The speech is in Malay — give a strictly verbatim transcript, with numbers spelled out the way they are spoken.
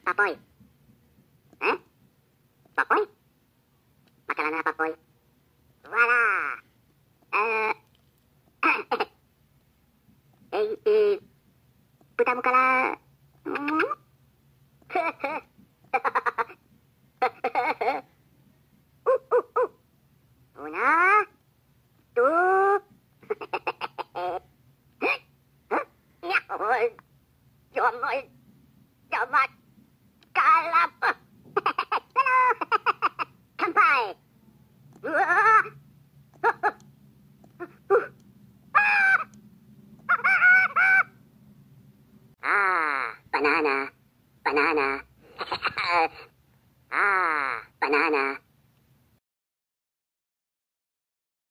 Papoy. Eh? Papoy? Makanan na papoy. Wala. Eh... eh, eh... Puta mo kala... Hmm? uh, uh, uh. Una... Two... Yahoy! Yomoy! Yomat! Kalap! Hello! Kampai! Ah, banana, banana. Ah, banana.